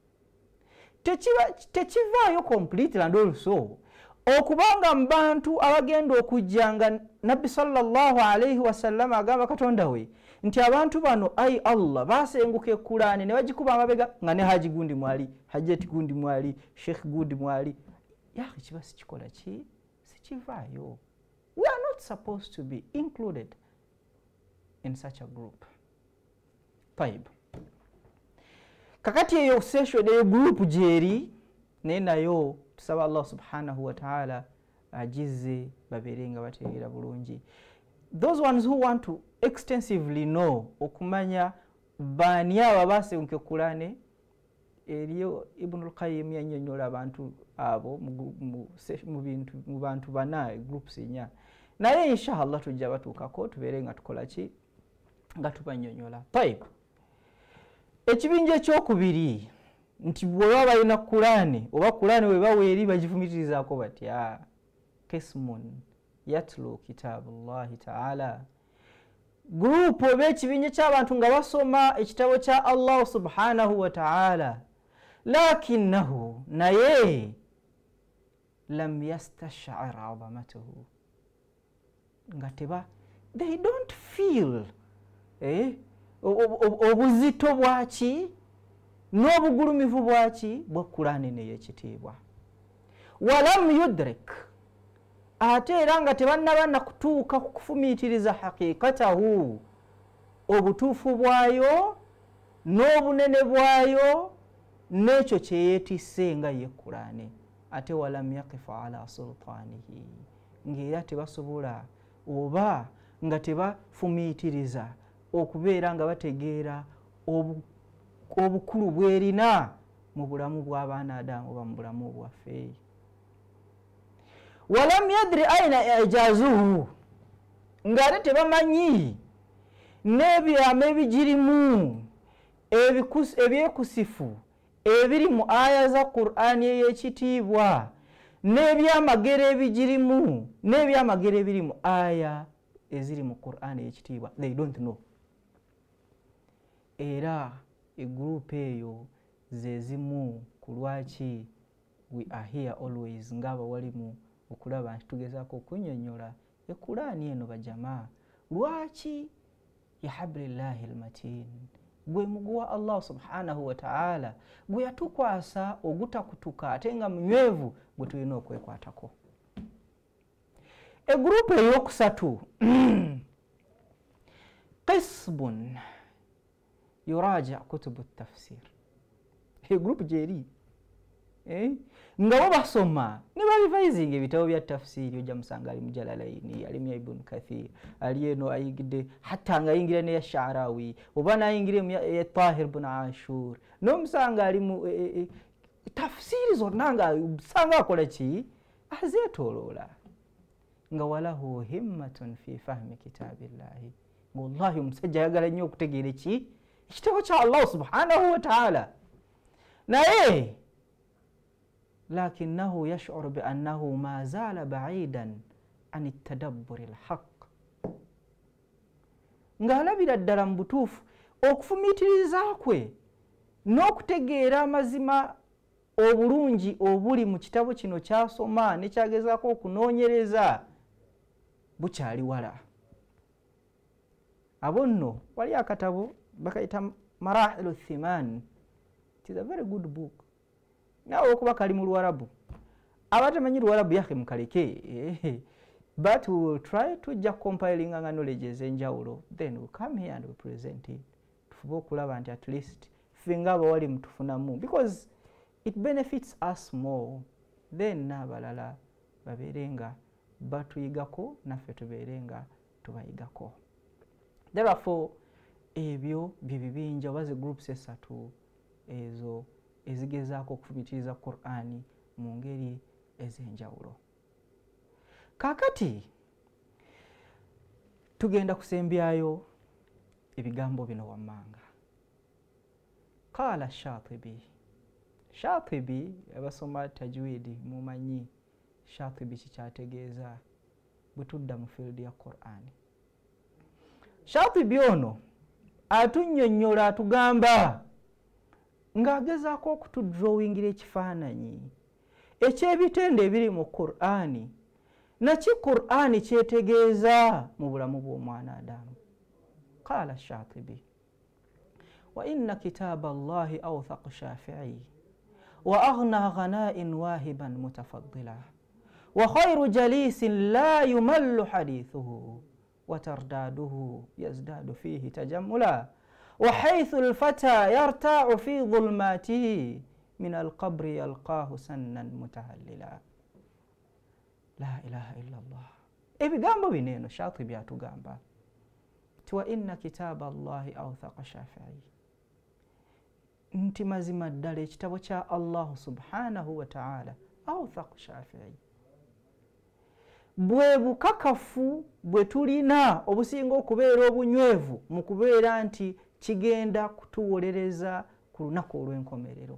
Tekivaayo completely and also okubanga mu bantu abagenda okujja nga nabbi sallallahu alayhi wasallam agamba Katonda we nti abantu bano ai Allah basenguka ekur'ani ne bagikuba amabega nga ne Haji Gundi mwali, Hajjati Gundi mwali, Sheikh Gundi mwali. Yaani kiba sikikola ki? Sikivaayo. We are not supposed to be included in such a group. Taib. Kakati eyo session eyo group jeri nayo tusaba Allah subhanahu wa ta'ala ajize baberenga bategeera bulungi. Those ones who want to extensively know okumanya bani aba basenguka ekur'ani, eriyo Ibn al-Qayyim yannyonnyola abantu abo mu bantu bana groups nya, naye inshallah tujja batuukako tubeere nga tukola ki nga tubannyonnyola. Taib. Ekibinja ekyokubiri nti bw'oba balina Kur'ani oba Kur'ani we baweeri bagifumitirizaako batya, qismun yatlu kitabullahi ta'ala, group oba ekibinja ky'abantu nga basoma ekitabo kya Allah subhanahu wa ta'ala, lakinnahu naye lam yastash'ir 'azamatuhu, nga teba, they don't feel obuzito bwaki n'obugulumivu bwaki bwa Kur'ani n'eyekitiibwa. Walam yudrik, ate era nga tebannaba kutuuka kufumiitiriza haqiqatahu, obutuufu bwayo n'obunene bwayo n'ekyo kyeyeetisse nga ye Kur'ani. Ate walam yaqifa ala sultanihi, ng'era tebasobola oba nga tebafumiitiriza okubeera nga bategeera obukulu bwerina mu bulamu bw'abaana Adamu oba mu bulamu bwaffe. Walam yadri aina ijazuhu, ng'ate tebamanyi n'ebyama ebigirimu ebyekusifu ebiri mu aya za Qur'ani ey'ekitiibwa, n'ebyamagero ebigirimu n'ebyamagero ebiri mu aya eziri mu Qur'ani ey'ekitiibwa. They don't know. Era egroup eyo zezimu ku lwaki we are here always ngaba walimu okulaba nti tugezaako okunnyonnyola ekur'ani eno bajamaa, lwaki ya hablillahi almatin, gwe muguwa Allah subhanahu wa ta'ala gwe yatukwasa ogutakutuka ate nga munywevu gwe tulina okwekwatako. Egroup eyokusatu qisbun yuraja kutubu tafsir, egroup jeri nga bo basoma ne balivayizinga ebitabo bya tafsiri, ojja musanga ali Mujalalaini, ali mu Ibn Kathir, ali eno ayigidde hatta nga ayingira ne ya Sha'rawi oba nayingire mu ya Tahir ibn Ashur, n'omusanga ali mu tafsiri zonna nga usanga akola ki azeetooloola, nga walahu himmatun fi fahmi kitabillahi, wallahi omusajja ayagala nnyo okutegeera ki ekitabo kya Allah subhanahu wa ta'ala, naye lakinahu yash'uru bi annahu ma zala ba'idan an at-tadabbur al-haqq, ng'alabira ddala mu butuufu okufumiitiriza kwe n'okutegeera amazima obulungi obuli mu kitabo kino kyasoma ne kyagezaako okunoonyereza bukyali wala. Abo nno wali akatabo bakayita Marahilu Thiman. It is a very good book. Nawe okuba kali mu Luwarabu, abatamanyi Luwarabu yake mukaleke, but we will try to just compiling nga knowledge ez'enjawulo, then we come here and we present it. Tufube okulaba nti at least ffe nga abawali mutufunamu, because it benefits us more then n'abalala babeere nga batuyigako naffe tubeere nga tubayigako. Therefore ebyo bye bibinja oba zi groups esatu ezo ezigezaako okufumitiriza Qur'ani mu ngeri ez'enjawulo. Kaakati tugenda kusembyayo ebigambo bino wammanga. Qala Shatibi. Shatibi abasoma tajwidi mumanyi Shatibi kikyategeeza bwe tudda mu field ya Qur'ani. Shatibi ono atunnyonnyola atugamba ng'agezaako okutudrawingira ekifaananyi eky'ebitende ebiri mu Qur'ani naki Qur'ani kyetegeeza mu bulamu bw'omwana Adamu. Qala Shatibi wa inna kitaba Allahi awthaq shafi'i wa aghna ghana'in wahiban mutafaddila wa khayru jalisin la yumallu hadithuhu wa tardaduhu yazdadu fihi tajammula wa haythu al-fata yarta'u fi dhulmatihi min al-qabri yalqahu sannan mutahallila. La ilaha illa Allah. Ebigambo bineno Shatibi atugamba wa inna kitaba Allahi awthaqa shafi'i, nti mazima ddala ekitabo kya Allah subhanahu wa ta'ala awthaqa shafi'i bwe bukakafu bwe tulina obusinga okubeera obunywevu mu kubeera nti kigenda kutuwolereza ku lunaku olw'enkomerero.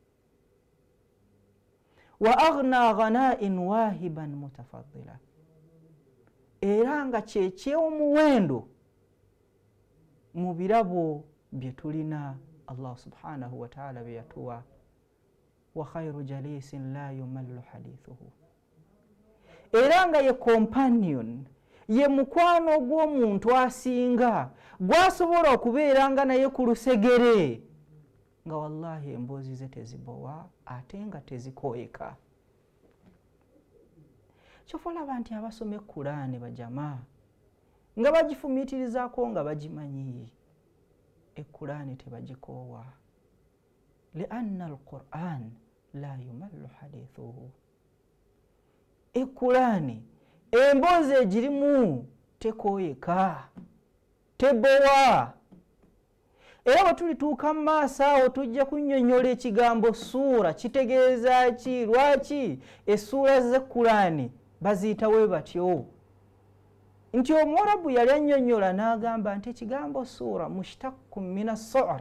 Wa aghna ghana'in wahiban mutafaddila, era nga kyekyomuwendo mu birabo bye tulina Allah subhanahu wa ta'ala bye yatuwa. Wa khayru jalisin la yumallu hadithuhu, era nga ye companion, ye mukwano gw'omuntu asinga gwasobola okubeera nga naye ku lusegere nga wallahi emboozi ze tezibowa ate nga tezikooyeka. Kyova olaba nti abasoma Qur'ani bajama nga bagifumiitirizaako nga bagimanyi, Qur'ani tebagikoowa. Lianna al-Qur'an la yumallu hadithuhu, Qur'ani emboozi egirimu tekooyeka, tebowa. Era bwe tulituuka mu maaso awo tujja kunnyonnyola ekigambo suura kitegeeza ki, lwaki essuula z'Qur'ani baziyita bwe batyo. Nti Omwarabu yali annyonnyola n'agamba nti ekigambo suura mushtaqqun min as-su'r,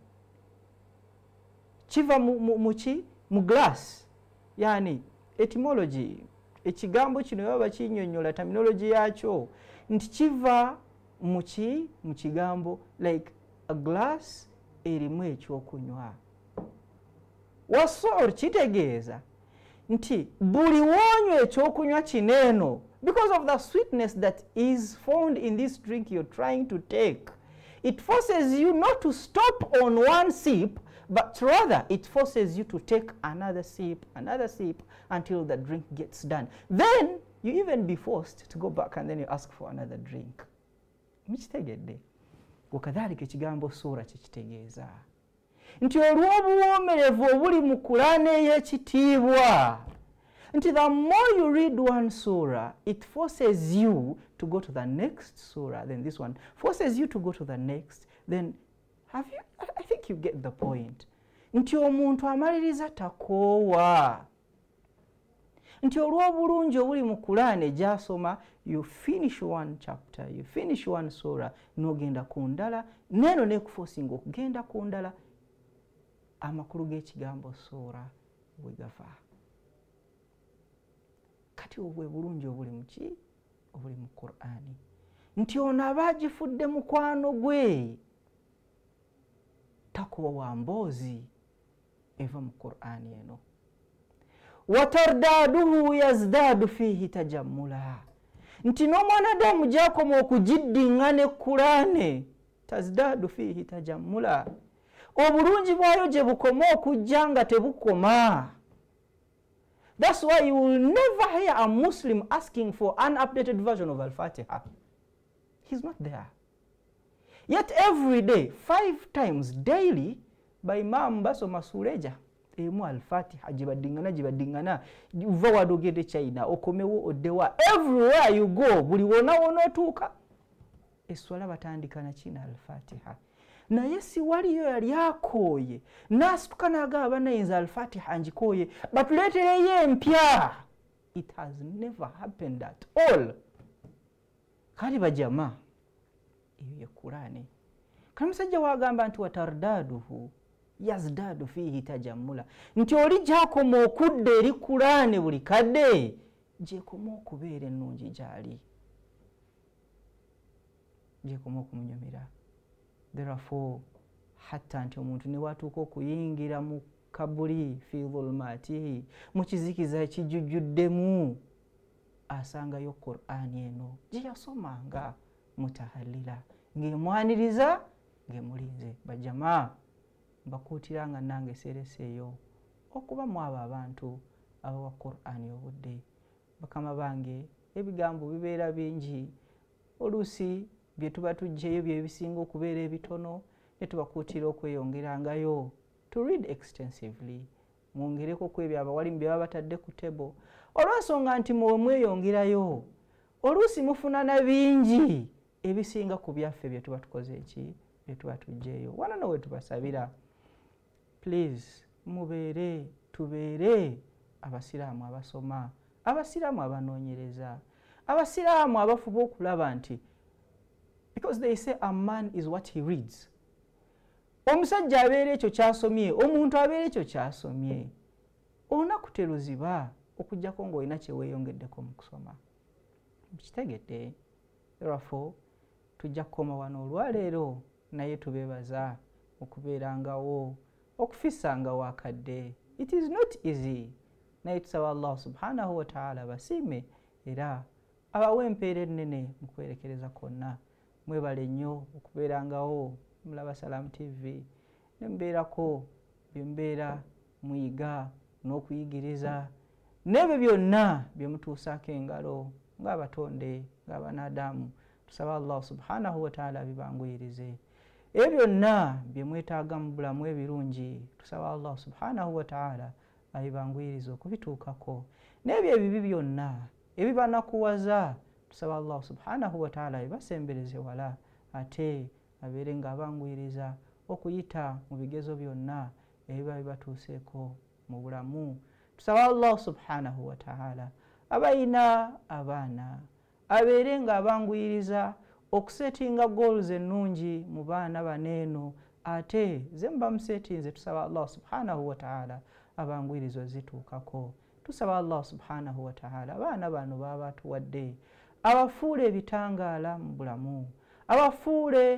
kiva mu glass, yani etymology. Ekigambo kino baba kinnyonnyola terminology yakyo nti kiva mu kigambo like a glass erimu ekyokunywa. Wasu'r kitegeeza nti buli wonywa ekyokunywa kineeno, because of the sweetness that is found in this drink you're trying to take, it forces you not to stop on one sip, but rather it forces you to take another sip until the drink gets done. Then you even be forced to go back and then you ask for another drink. Mukitegedde? Wakadhalika ekigambo suura kikitegeeza nti olw'obuwoomerevu obuli mu Qur'ani ey'ekitiibwa, nti the more you read one surah, it forces you to go to the next surah, then this one forces you to go to the next, then I think you get the point. Nti omuntu amaliriza takoowa, nti olw'obulungi obuli mu Qur'ani gy'asoma, you finish one chapter, you finish one surah, n'ogenda ku ndala, neeno neekuforcinga okugenda ku ndala, amakulu g'ekigambo suura bwe gava. Kati obwe bulungi obuli mu ki? Obuli mu Qur'ani. Nti ono aba agifudde mukwano gwe, takuwa mboozi eva mu Qur'ani eno. Wa tardaduhu yazdadu fihi tajammula, nti n'omwana Adamu gy'akoma okugiddiŋŋa ne Qur'ani, tazdadu fihi tajammula, obulungi bwayo gye bukoma okujja nga tebukoma. That's why you will never hear a Muslim asking for an updated version of Al-Fatiha. He's not there. Yet every day, 5 times daily, by Imam basoma sureja, emu al-Fatiha gibadingana uva wadogede China okomewo odewa everywhere you go buli wona otuuka eswala batandika na kina al-Fatiha naye si waliyo yali akooye nasituka n'agamba nayinza al-Fatiha ngikooye batuleetereyo empya. It has never happened at all. Kali bajama iyo ye Qur'ani kama musajja wagamba nti watardaduhu yazdadu fihi tajammula nti oli gyakoma okudda eri Qur'ani buli kadde gyekoma okubeera ennungi gyali gyekoma okumunyumira. Therefore hatta nti omuntu ne watuuka okuyingira mu kabuli fi dhulumatihi mu kizikiza ekijjujjuddemu asangayo Qur'ani eno gye yasomanga mutahallila ng'emwaniriza ng'emulinze. Bajama mbakuutiranga nange seereseeyo okuba mu abo abantu abawa Qur'ani obudde. Bakama bange ebigambo bibeera bingi oluusi bye tuba tujjeyo bye bisinga okubeera ebitono ne tubakuutira okweyongerangayo to read extensively. Mwongereko ku ebyo abawalimu bye baba batadde ku table olw'ensonga nti mwe mweyongerayo oluusi mufuna na bingi ebisinga ku byaffe bye tuba tukoze eki bye tuba tujjeyo. Wano nawe tubasabira please tubeere abasiraamu abasoma, abasiraamu abanoonyereza, abasiraamu abafuba okulaba nti because they say a man is what he reads. Omusajja abeera ekyo kyasomye, omuntu abeera ekyo kyasomye. Onakuteruziba okujjako ng'olina kye weeyongeddeko mu kusoma. Kitegedde. Therefore tujja kukoma wano olwaleero naye tubeebaza okubeerangawo okufisangawo akadde. It is not easy. Naye tusaba Allah subhanahu wa ta'ala basiime era abawe empeera ennene mu kwerekereza kwonna. Mwebale nnyo okubeerangawo mulaba Salam TV ne mbeerako bye mbeera muyiga n'okuyigiriza n'ebyo byonna bye mutuusaako engalo ng'abatonde ng'abanadamu. Tusaba Allah subhanahu wa ta'ala bibanguyirize. Ebyo byonna bye mwetaaga mu bulamu ebirungi tusaba Allah subhanahu wa ta'ala abibanguyirize okubituukako. N'ebyo ebibi byonna ebibanakuwaza tusaba Allah subhanahu wa ta'ala bibasembereze wala ate abeere ng'abanguyiriza okuyita mu bigezo byonna ebiba bibatuuseeko mu bulamu. Tusaba Allah subhanahu wa ta'ala abayina abaana abeere ng'abanguyiriza okusetinga goals ennungi mu baana baneeno ate ze muba musetinze tusaba Allah subhanahu wa ta'ala abanguyiriza ozituukako. Tusaba Allah subhanahu wa ta'ala abaana bano baba batuwadde abafuule ebitangaala mu bulamu, abafuule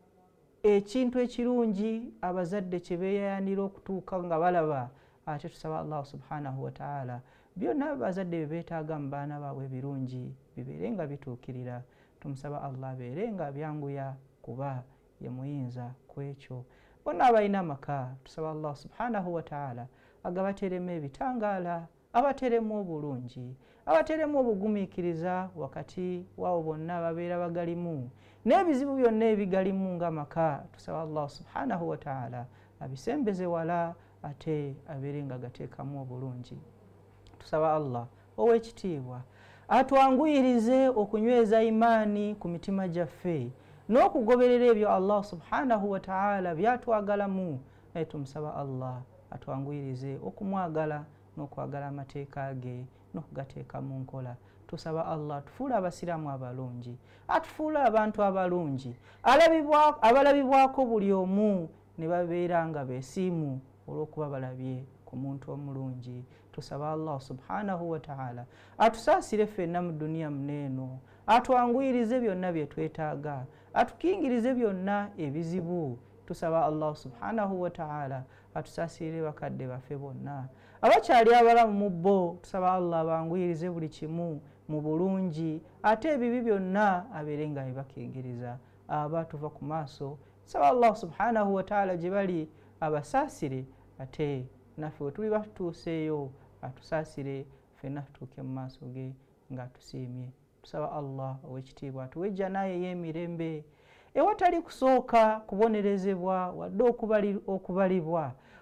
ekintu ekirungi abazadde kye beeyayanira okutuuka nga balaba. Ate tusaba Allah subhanahu wa ta'ala byonna abazadde bye beetaaga mu baana baabwe ebirungi bibeere nga bituukirira. Tumusaba Allah abeere nga byanguya kuba ye muyinza ku ekyo. Bonna abalina amaka tusaba Allah subhanahu wa ta'ala agabateremu ebitangaala, abateremu obulungi, abateremu obugumiikiriza wakati waabo bonna babeera bagalimu n'ebizibu byonna ebigalimu ng'amaka. Tusaba Allah subhanahu wa ta'ala abisembeze wala ate abeere nga gateekamu obulungi. Tusaba Allah ow'ekitiibwa atwanguyirize okunyweza imaani ku mitima gyaffe n'okugoberera ebyo Allah subhanahu wa ta'ala byatwagalamu. Tumusaba Allah atwanguyirize okumwagala n'okwagala amateeka ge n'okugateeka mu nkola. Tusaba Allah atufuule abasiraamu abalungi, atufuule abantu abalungi abalabibwako buli omu ne babeera nga beesiimu olw'okuba balabye ku muntu omulungi. Tusaba Allah subhanahu wa ta'ala atusaasire ffenna mu duniya muneeno, atwanguyirize byonna bye twetaaga, atukingirize byonna ebizibu. Tusaba Allah subhanahu wa ta'ala atusaasire bakadde baffe bonna abakyali abalamu mu bo. Tusaba Allah abanguyirize buli kimu mu bulungi ate ebibi byonna abeere nga bibakingiriza. Abatuva ku maaso tusaba Allah subhanahu wa ta'ala gye bali abasaasire ate naffe we tuli batuuseeyo atusaasire ffenna tutuuke mu maaso ge ng'atusiimye. Tusaba Allah ow'ekitiibwa atuwejja naye y'emirembe ewatali kusooka kubonerezebwa wadde okubalibwa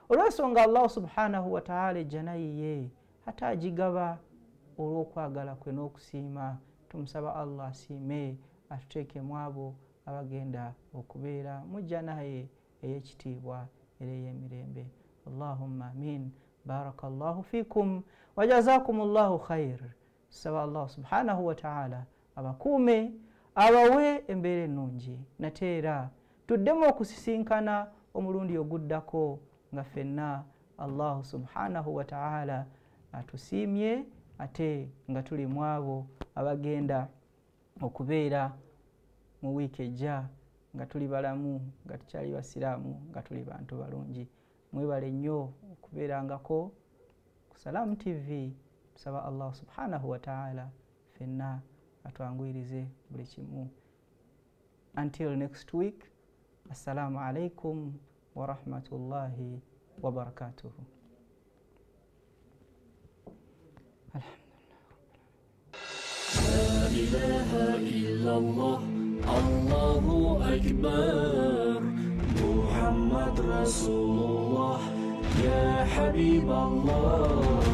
olw'ensonga allahu subhanahu wataala ejjana yiye ate agigaba olw'okwagala kwe n'okusiima. Tumusaba allah asiime atuteekemu abo abagenda okubeera mu jjana ye ey'ekitiibwa era ey'emirembe. Allahumma amin. Barakallahu fikum wa jazakumullahu khair. Tusaba allah subhanahu wataala abakuume, abawe embeera ennungi, nate era tuddemu okusisinkana omulundi oguddako nga ffenna allahu subhanahu wataala atusiimye ate nga tuli mu abo abagenda okubeera mu wiiki ejja nga tuli balamu, nga tukyali basiraamu, nga tuli bantu balungi. Mwebale nnyo okubeerangako ku Salaamu TV. Tusaba allah subhanahu wataala ffenna atwanguyirize buli kimu. Until next week, assalamu alaikum wa rahmatullahi wa barakatuhu. لا إله إلا الله الله أكبر محمد رسول الله يا حبيب الله